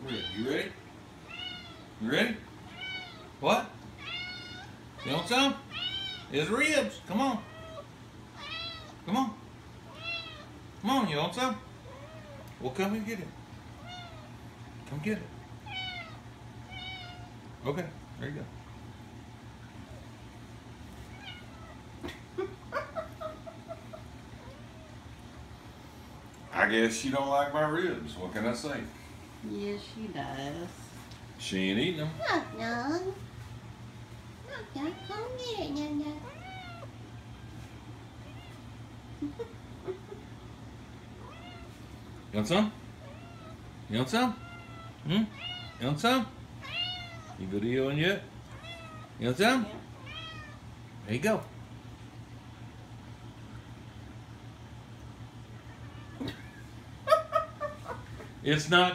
Rib. You ready? You ready? What? You want some? It's ribs. Come on. Come on. Come on, you want some? Well, come and get it. Come get it. Okay, there you go. I guess she don't like my ribs. What can I say? Yes, she does. She ain't eating them. Look, Young. Look, Young. Come get it, Young Young. You want some? You want some? Hmm? You want some? You videoing yet? You want some? Yeah. There you go. It's not